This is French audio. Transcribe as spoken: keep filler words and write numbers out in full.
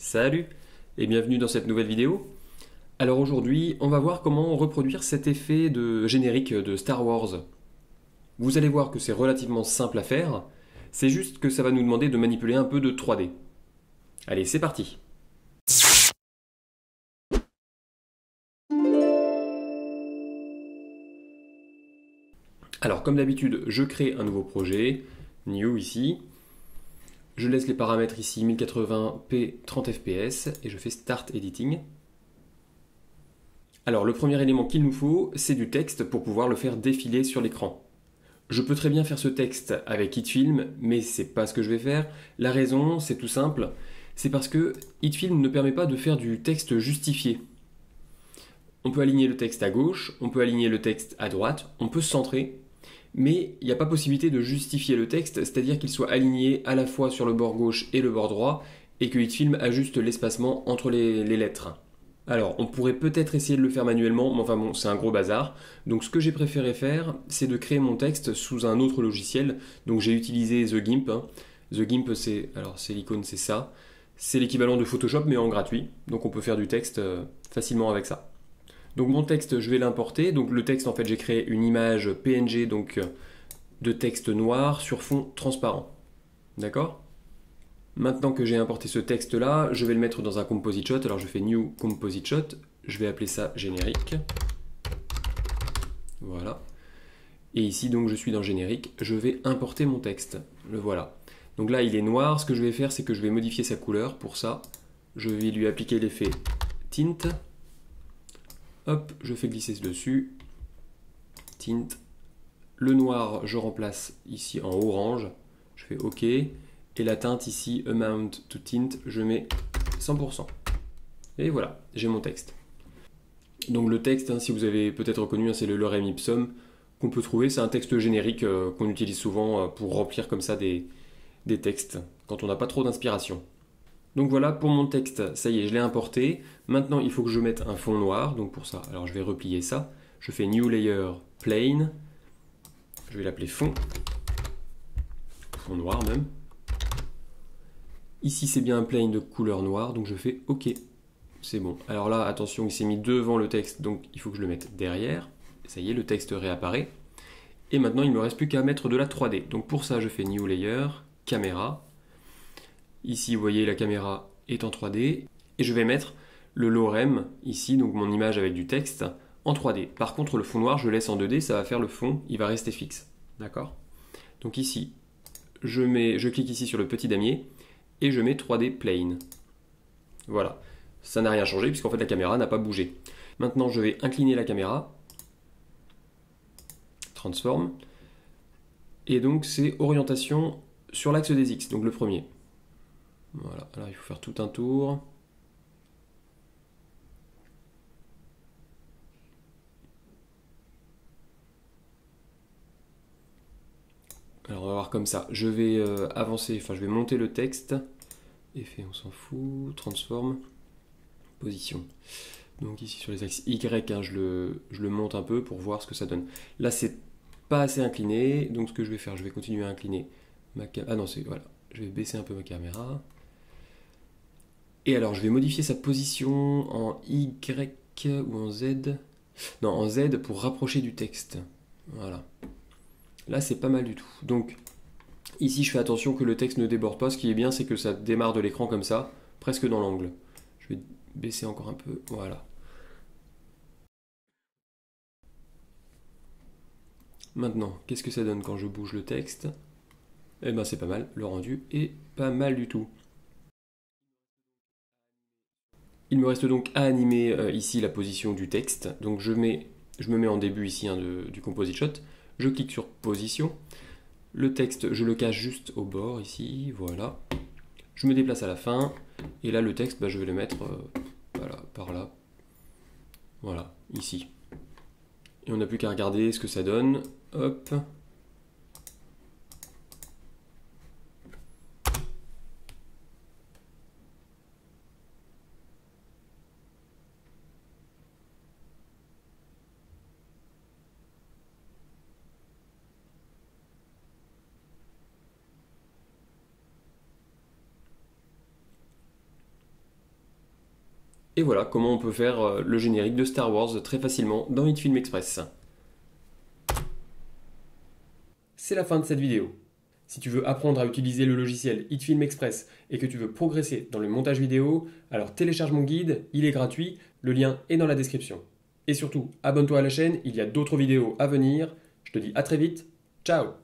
Salut et bienvenue dans cette nouvelle vidéo. Alors aujourd'hui, on va voir comment reproduire cet effet de générique de Star Wars. Vous allez voir que c'est relativement simple à faire, c'est juste que ça va nous demander de manipuler un peu de trois D. Allez, c'est parti. Alors comme d'habitude, je crée un nouveau projet, New ici. Je laisse les paramètres ici mille quatre-vingts p trente F P S et je fais Start Editing. Alors le premier élément qu'il nous faut, c'est du texte pour pouvoir le faire défiler sur l'écran. Je peux très bien faire ce texte avec HitFilm, mais c'est pas ce que je vais faire. La raison, c'est tout simple, c'est parce que HitFilm ne permet pas de faire du texte justifié. On peut aligner le texte à gauche, on peut aligner le texte à droite, on peut se centrer, mais il n'y a pas possibilité de justifier le texte, c'est-à-dire qu'il soit aligné à la fois sur le bord gauche et le bord droit, et que HitFilm ajuste l'espacement entre les, les lettres. Alors, on pourrait peut-être essayer de le faire manuellement, mais enfin bon, c'est un gros bazar. Donc ce que j'ai préféré faire, c'est de créer mon texte sous un autre logiciel. Donc j'ai utilisé The Gimp. hein. The Gimp, c'est, alors c'est l'icône, c'est ça. C'est l'équivalent de Photoshop, mais en gratuit. Donc on peut faire du texte euh, facilement avec ça. Donc mon texte, je vais l'importer. Donc le texte, en fait, j'ai créé une image P N G, donc euh, de texte noir sur fond transparent. D'accord ? Maintenant que j'ai importé ce texte-là, je vais le mettre dans un composite shot. Alors je fais New Composite Shot, je vais appeler ça générique. Voilà. Et ici, donc, je suis dans générique, je vais importer mon texte. Le voilà. Donc là, il est noir. Ce que je vais faire, c'est que je vais modifier sa couleur. Pour ça, je vais lui appliquer l'effet Tint. Hop, je fais glisser dessus. Tint. Le noir, je remplace ici en orange. Je fais OK. Et la teinte ici, Amount to Tint, je mets cent pour cent. Et voilà, j'ai mon texte. Donc le texte, hein, si vous avez peut-être reconnu, hein, c'est le lorem ipsum qu'on peut trouver. C'est un texte générique euh, qu'on utilise souvent euh, pour remplir comme ça des, des textes, quand on n'a pas trop d'inspiration. Donc voilà pour mon texte, ça y est, je l'ai importé. Maintenant, il faut que je mette un fond noir. Donc pour ça, alors je vais replier ça. Je fais New Layer Plain. Je vais l'appeler fond. Fond noir même. Ici, c'est bien un plane de couleur noire, donc je fais OK. C'est bon. Alors là, attention, il s'est mis devant le texte, donc il faut que je le mette derrière. Ça y est, le texte réapparaît. Et maintenant, il ne me reste plus qu'à mettre de la trois D. Donc pour ça, je fais New Layer, Caméra. Ici, vous voyez, la caméra est en trois D. Et je vais mettre le lorem, ici, donc mon image avec du texte, en trois D. Par contre, le fond noir, je le laisse en deux D, ça va faire le fond, il va rester fixe. D'accord ? Donc ici, je, mets, je clique ici sur le petit damier, et je mets trois D Plane. Voilà, ça n'a rien changé puisqu'en fait la caméra n'a pas bougé. Maintenant je vais incliner la caméra, transform, et donc c'est orientation sur l'axe des X, donc le premier. Voilà, alors il faut faire tout un tour. Alors on va voir comme ça, je vais euh, avancer, enfin je vais monter le texte, effet on s'en fout, transform, position. Donc ici sur les axes Y, hein, je, le, je le monte un peu pour voir ce que ça donne. Là c'est pas assez incliné, donc ce que je vais faire, je vais continuer à incliner ma caméra. Ah non, c'est voilà, je vais baisser un peu ma caméra. Et alors je vais modifier sa position en Y ou en Z. Non, en Z pour rapprocher du texte. Voilà. Là c'est pas mal du tout. Donc ici je fais attention que le texte ne déborde pas. Ce qui est bien, c'est que ça démarre de l'écran comme ça, presque dans l'angle. Je vais baisser encore un peu. Voilà. Maintenant, qu'est-ce que ça donne quand je bouge le texte? Eh ben c'est pas mal, le rendu est pas mal du tout. Il me reste donc à animer euh, ici la position du texte. Donc je, mets, je me mets en début ici hein, de, du composite shot. Je clique sur position. Le texte, je le cache juste au bord ici, voilà. Je me déplace à la fin. Et là le texte, bah, je vais le mettre euh, voilà, par là. Voilà, ici. Et on n'a plus qu'à regarder ce que ça donne. Hop. Et voilà comment on peut faire le générique de Star Wars très facilement dans HitFilm Express. C'est la fin de cette vidéo. Si tu veux apprendre à utiliser le logiciel HitFilm Express et que tu veux progresser dans le montage vidéo, alors télécharge mon guide, il est gratuit, le lien est dans la description. Et surtout, abonne-toi à la chaîne, il y a d'autres vidéos à venir. Je te dis à très vite, ciao!